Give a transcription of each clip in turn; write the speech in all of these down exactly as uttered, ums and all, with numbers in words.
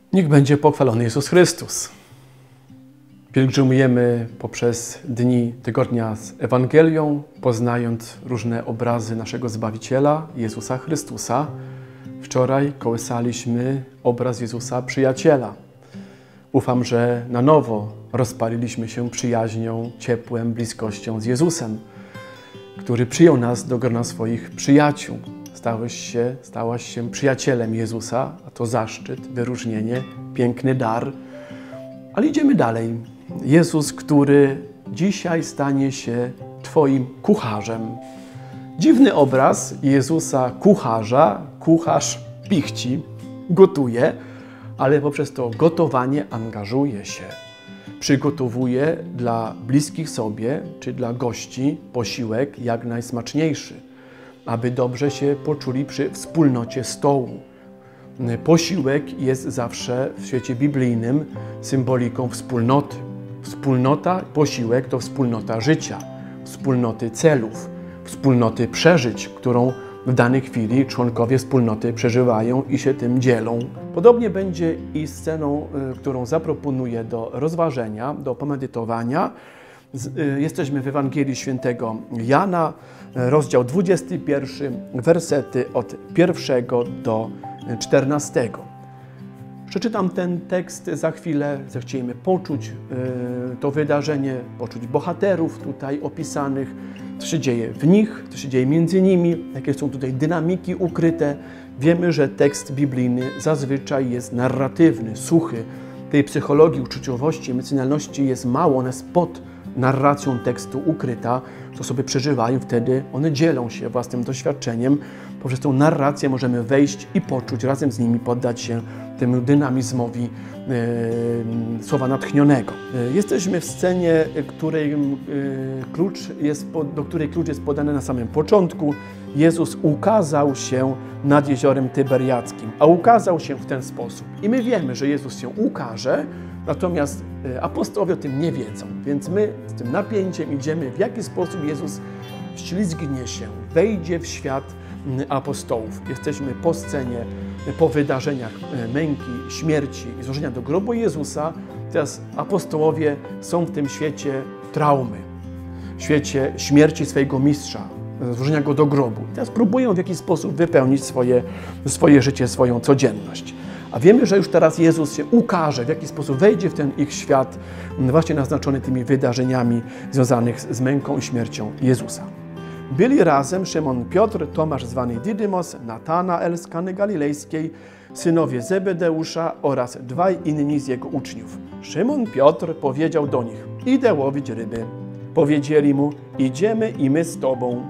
Niech będzie pochwalony Jezus Chrystus. Pielgrzymujemy poprzez dni tygodnia z Ewangelią, poznając różne obrazy naszego Zbawiciela, Jezusa Chrystusa. Wczoraj kołysaliśmy obraz Jezusa Przyjaciela. Ufam, że na nowo rozpaliliśmy się przyjaźnią, ciepłem, bliskością z Jezusem, który przyjął nas do grona swoich przyjaciół. Stałeś się, stałaś się przyjacielem Jezusa, a to zaszczyt, wyróżnienie, piękny dar. Ale idziemy dalej. Jezus, który dzisiaj stanie się Twoim kucharzem. Dziwny obraz Jezusa kucharza, kucharz pichci, gotuje, ale poprzez to gotowanie angażuje się. Przygotowuje dla bliskich sobie, czy dla gości posiłek jak najsmaczniejszy, aby dobrze się poczuli przy wspólnocie stołu. Posiłek jest zawsze w świecie biblijnym symboliką wspólnoty. Wspólnota, posiłek to wspólnota życia, wspólnoty celów, wspólnoty przeżyć, którą w danej chwili członkowie wspólnoty przeżywają i się tym dzielą. Podobnie będzie i sceną, którą zaproponuję do rozważenia, do pomedytowania. Jesteśmy w Ewangelii Świętego Jana, rozdział dwudziesty pierwszy, wersety od pierwszego do czternastego. Przeczytam ten tekst za chwilę, zechciejmy poczuć to wydarzenie, poczuć bohaterów tutaj opisanych, co się dzieje w nich, co się dzieje między nimi, jakie są tutaj dynamiki ukryte. Wiemy, że tekst biblijny zazwyczaj jest narratywny, suchy. Tej psychologii, uczuciowości, emocjonalności jest mało, ona jest pod narracją tekstu ukryta, co sobie przeżywają, wtedy one dzielą się własnym doświadczeniem. Poprzez tą narrację możemy wejść i poczuć, razem z nimi poddać się temu dynamizmowi e, słowa natchnionego. E, jesteśmy w scenie, której, e, klucz jest, do której klucz jest podany na samym początku. Jezus ukazał się nad jeziorem Tyberiackim, a ukazał się w ten sposób. I my wiemy, że Jezus się ukaże, natomiast apostołowie o tym nie wiedzą, więc my z tym napięciem idziemy, w jaki sposób Jezus wślizgnie się, wejdzie w świat apostołów. Jesteśmy po scenie, po wydarzeniach męki, śmierci i złożenia do grobu Jezusa. Teraz apostołowie są w tym świecie traumy, w świecie śmierci swojego mistrza, złożenia go do grobu. I teraz próbują w jakiś sposób wypełnić swoje, swoje życie, swoją codzienność. A wiemy, że już teraz Jezus się ukaże, w jaki sposób wejdzie w ten ich świat, właśnie naznaczony tymi wydarzeniami związanych z męką i śmiercią Jezusa. Byli razem Szymon Piotr, Tomasz zwany Didymos, Natanael z Kany Galilejskiej, synowie Zebedeusza oraz dwaj inni z jego uczniów. Szymon Piotr powiedział do nich: idę łowić ryby. Powiedzieli mu: idziemy i my z tobą.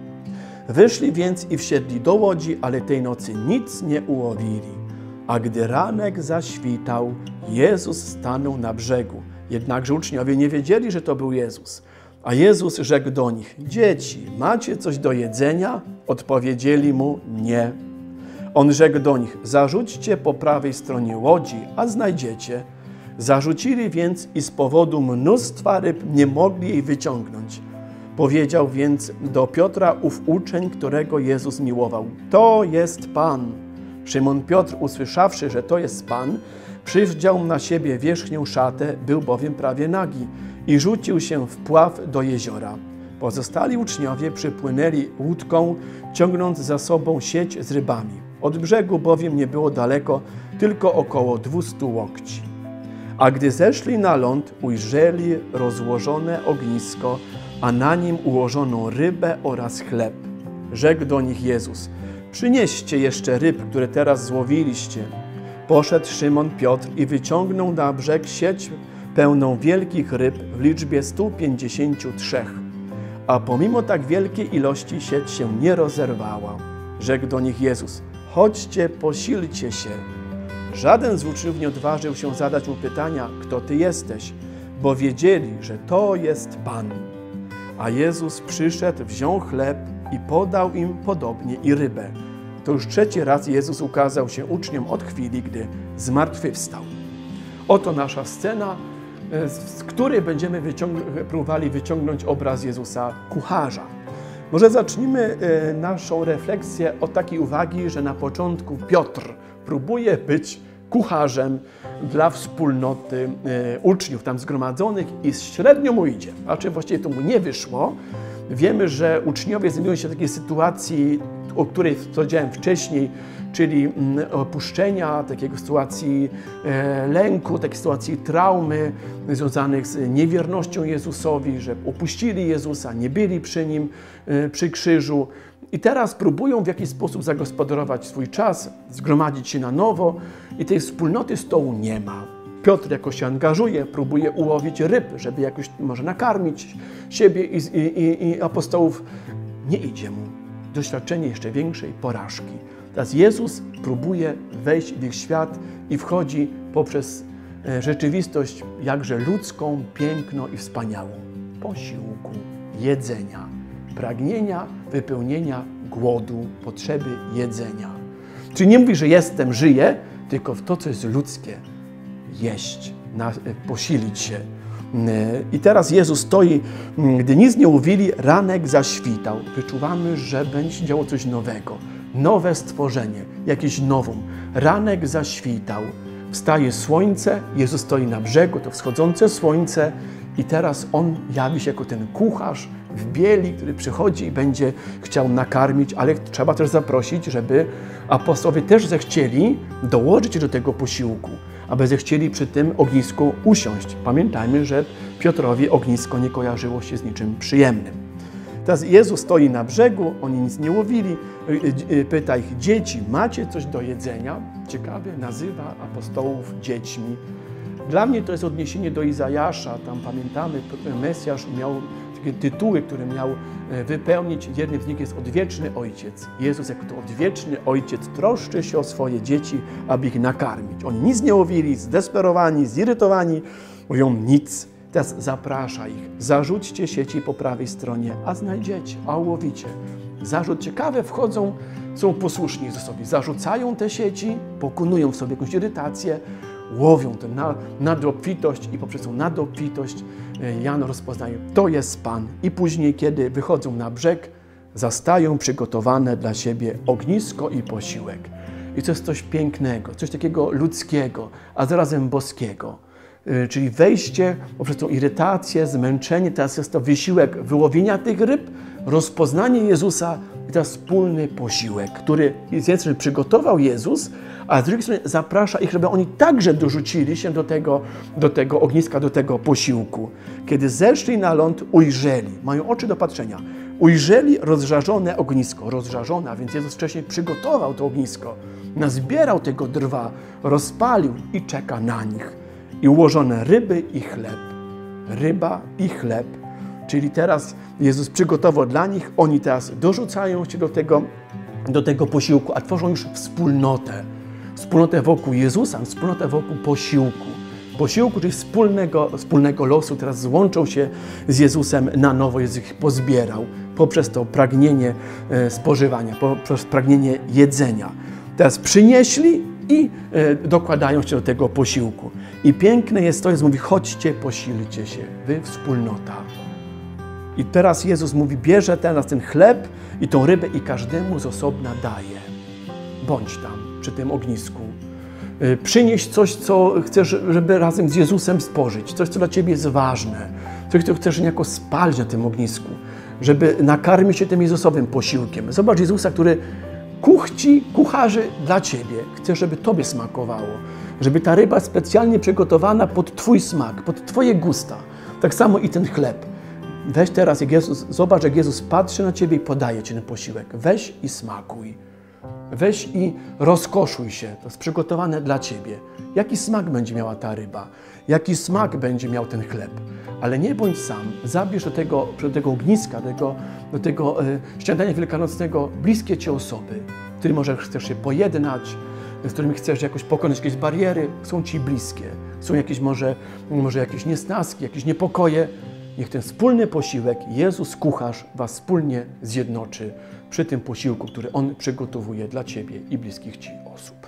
Wyszli więc i wsiedli do łodzi, ale tej nocy nic nie ułowili. A gdy ranek zaświtał, Jezus stanął na brzegu. Jednakże uczniowie nie wiedzieli, że to był Jezus. A Jezus rzekł do nich: dzieci, macie coś do jedzenia? Odpowiedzieli mu: nie. On rzekł do nich: zarzućcie po prawej stronie łodzi, a znajdziecie. Zarzucili więc i z powodu mnóstwa ryb nie mogli jej wyciągnąć. Powiedział więc do Piotra ów uczeń, którego Jezus miłował: to jest Pan. Szymon Piotr, usłyszawszy, że to jest Pan, przywdział na siebie wierzchnią szatę, był bowiem prawie nagi, i rzucił się w pław do jeziora. Pozostali uczniowie przypłynęli łódką, ciągnąc za sobą sieć z rybami. Od brzegu bowiem nie było daleko, tylko około dwustu łokci. A gdy zeszli na ląd, ujrzeli rozłożone ognisko, a na nim ułożoną rybę oraz chleb. Rzekł do nich Jezus: przynieście jeszcze ryb, które teraz złowiliście. Poszedł Szymon Piotr i wyciągnął na brzeg sieć pełną wielkich ryb w liczbie stu pięćdziesięciu trzech. A pomimo tak wielkiej ilości sieć się nie rozerwała. Rzekł do nich Jezus: chodźcie, posilcie się. Żaden z uczniów nie odważył się zadać mu pytania: kto ty jesteś? Bo wiedzieli, że to jest Pan. A Jezus przyszedł, wziął chleb i podał im podobnie i rybę. To już trzeci raz Jezus ukazał się uczniom od chwili, gdy zmartwychwstał. Oto nasza scena, z której będziemy wyciąg próbowali wyciągnąć obraz Jezusa kucharza. Może zacznijmy naszą refleksję od takiej uwagi, że na początku Piotr próbuje być kucharzem dla wspólnoty e, uczniów tam zgromadzonych i średnio mu idzie. Znaczy właściwie to mu nie wyszło. Wiemy, że uczniowie znajdują się w takiej sytuacji, o której powiedziałem wcześniej, czyli opuszczenia, takiego sytuacji e, lęku, takiej sytuacji traumy związanych z niewiernością Jezusowi, że opuścili Jezusa, nie byli przy Nim, e, przy krzyżu. I teraz próbują w jakiś sposób zagospodarować swój czas, zgromadzić się na nowo i tej wspólnoty stołu nie ma. Piotr jakoś się angażuje, próbuje ułowić ryb, żeby jakoś może nakarmić siebie i, i, i apostołów. Nie idzie mu. Doświadczenie jeszcze większej porażki. Teraz Jezus próbuje wejść w ich świat i wchodzi poprzez rzeczywistość jakże ludzką, piękną i wspaniałą. Posiłku, jedzenia, pragnienia, wypełnienia głodu, potrzeby jedzenia. Czyli nie mówi, że jestem, żyję, tylko w to, co jest ludzkie. Jeść, na, posilić się. I teraz Jezus stoi, gdy nic nie mówili, ranek zaświtał. Wyczuwamy, że będzie się działo coś nowego. Nowe stworzenie, jakiś nowum. Ranek zaświtał. Wstaje słońce, Jezus stoi na brzegu, to wschodzące słońce i teraz On jawi się jako ten kucharz w bieli, który przychodzi i będzie chciał nakarmić, ale trzeba też zaprosić, żeby apostołowie też zechcieli dołożyć do tego posiłku, aby zechcieli przy tym ognisku usiąść. Pamiętajmy, że Piotrowi ognisko nie kojarzyło się z niczym przyjemnym. Teraz Jezus stoi na brzegu, oni nic nie łowili, pyta ich: dzieci, macie coś do jedzenia? Ciekawie, nazywa apostołów dziećmi. Dla mnie to jest odniesienie do Izajasza. Tam pamiętamy, Mesjasz miał takie tytuły, które miał wypełnić. Jednym z nich jest Odwieczny Ojciec. Jezus jako to Odwieczny Ojciec troszczy się o swoje dzieci, aby ich nakarmić. Oni nic nie łowili, zdesperowani, zirytowani, mówią nic. Teraz zaprasza ich. Zarzućcie sieci po prawej stronie, a znajdziecie, a ułowicie. Zarzut ciekawe, wchodzą, są posłuszni Jezusowi. Zarzucają te sieci, pokonują w sobie jakąś irytację, łowią tę nadobfitość i poprzez tą nadobfitość Jan rozpoznaje, to jest Pan. I później, kiedy wychodzą na brzeg, zastają przygotowane dla siebie ognisko i posiłek. I to jest coś pięknego, coś takiego ludzkiego, a zarazem boskiego. Czyli wejście poprzez tą irytację, zmęczenie, teraz jest to wysiłek wyłowienia tych ryb, rozpoznanie Jezusa i teraz wspólny posiłek, który z jednej strony przygotował Jezus, a z drugiej strony zaprasza ich, żeby oni także dorzucili się do tego, do tego ogniska, do tego posiłku. Kiedy zeszli na ląd, ujrzeli, mają oczy do patrzenia, ujrzeli rozżarzone ognisko, rozżarzone, a więc Jezus wcześniej przygotował to ognisko, nazbierał tego drwa, rozpalił i czeka na nich. I ułożone ryby i chleb. Ryba i chleb. Czyli teraz Jezus przygotował dla nich, oni teraz dorzucają się do tego, do tego posiłku, a tworzą już wspólnotę. Wspólnotę wokół Jezusa, wspólnotę wokół posiłku. Posiłku, czyli wspólnego, wspólnego losu, teraz złączą się z Jezusem na nowo. Jezus ich pozbierał poprzez to pragnienie spożywania, poprzez pragnienie jedzenia. Teraz przynieśli i e, dokładają się do tego posiłku. I piękne jest to, Jezus mówi, chodźcie, posilcie się, wy wspólnota. I teraz Jezus mówi, bierze teraz ten chleb i tą rybę i każdemu z osobna daje. Bądź tam, przy tym ognisku. E, przynieś coś, co chcesz, żeby razem z Jezusem spożyć. Coś, co dla ciebie jest ważne. Coś, co chcesz niejako spalić na tym ognisku. Żeby nakarmić się tym Jezusowym posiłkiem. Zobacz Jezusa, który kuchci, kucharzy dla ciebie. Chcę, żeby tobie smakowało. Żeby ta ryba specjalnie przygotowana pod twój smak, pod twoje gusta. Tak samo i ten chleb. Weź teraz, jak Jezus, zobacz, jak Jezus patrzy na ciebie i podaje ci ten posiłek. Weź i smakuj. Weź i rozkoszuj się. To jest przygotowane dla ciebie. Jaki smak będzie miała ta ryba? Jaki smak będzie miał ten chleb? Ale nie bądź sam. Zabierz do tego, do tego ogniska, do tego, do tego e, śniadania wielkanocnego bliskie ci osoby, z którymi może chcesz się pojednać, z którymi chcesz jakoś pokonać jakieś bariery, są ci bliskie. Są jakieś może, może jakieś niesnaski, jakieś niepokoje. Niech ten wspólny posiłek, Jezus, kucharz, was wspólnie zjednoczy przy tym posiłku, który On przygotowuje dla ciebie i bliskich ci osób.